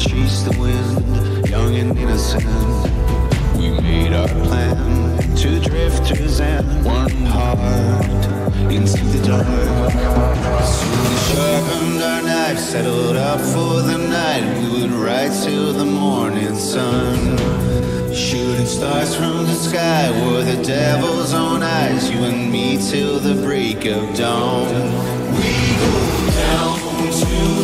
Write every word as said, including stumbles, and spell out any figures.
chase the wind, young and innocent. We made our plan, two drifters and one heart into the dark. Soon we sharpened our knives, settled up for the night. We would ride till the morning sun. Shooting stars from the sky were the devil's own eyes. You and me till the break of dawn. We go down to